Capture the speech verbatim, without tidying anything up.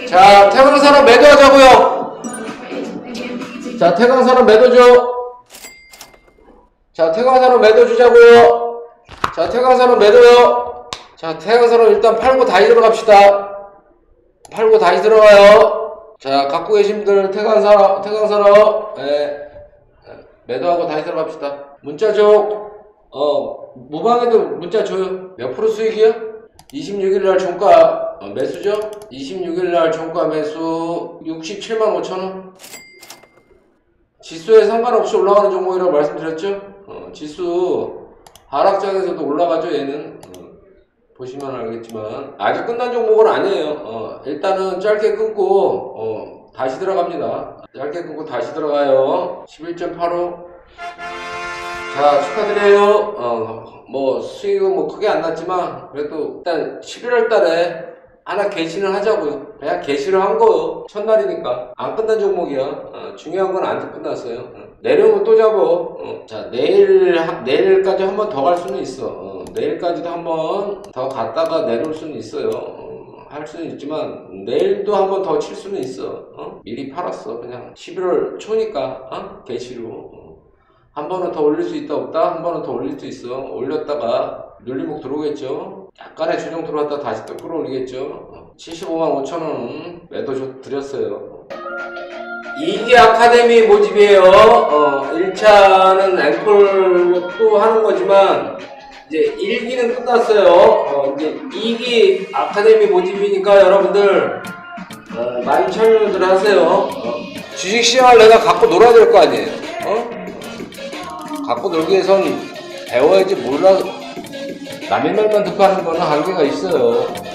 자, 태광 사람 매도하자고요. 자, 태광 사람 매도죠. 자, 태광 사람 매도 주자고요. 자, 태광 사람 매도요. 자, 태광 사람 일단 팔고 다시 들어갑시다. 팔고 다시 들어가요. 자, 갖고 계신 분들 태광 사람, 태광 사람, 예. 매도하고 다시 들어갑시다. 문자 줘. 어, 무방에도 문자 줘요. 몇 프로 수익이요? 이십육 일날 종가 어, 매수죠? 이십육 일날 종가 매수 육십칠만 오천 원. 지수에 상관없이 올라가는 종목이라고 말씀드렸죠? 어, 지수 하락장에서도 올라가죠, 얘는. 어, 보시면 알겠지만 아직 끝난 종목은 아니에요. 어, 일단은 짧게 끊고 어, 다시 들어갑니다. 짧게 끊고 다시 들어가요. 십일 점 팔오. 자, 축하드려요. 어, 뭐 수익은 뭐 크게 안 났지만 그래도 일단 십일월 달에 하나 개시를 하자고요. 그냥 개시를 한 거요. 첫날이니까 안 끝난 종목이야. 어, 중요한 건 안 끝났어요. 어, 내려오면 또 잡어. 어, 자, 내일 하, 내일까지 한 번 더 갈 수는 있어. 어, 내일까지도 한 번 더 갔다가 내려올 수는 있어요. 어, 할 수는 있지만 내일도 한 번 더 칠 수는 있어. 어? 미리 팔았어. 그냥 십일월 초니까 어? 개시로. 어. 한 번은 더 올릴 수 있다 없다? 한 번은 더 올릴 수 있어. 올렸다가 눌림목 들어오겠죠. 약간의 조정 들어왔다 다시 또 끌어올리겠죠. 칠십오만 오천 원 매도 드렸어요. 이기 아카데미 모집이에요. 어, 일 차는 앵콜 또 하는 거지만 이제 일 기는 끝났어요. 어, 이제 이 기 아카데미 모집이니까 여러분들 어, 많이 참여들 하세요. 어, 주식시장을 내가 갖고 놀아야 될 거 아니에요. 어? 갖고 놀기 위해선 배워야지 몰라 남의 말만 듣고 하는 거는 한계가 있어요.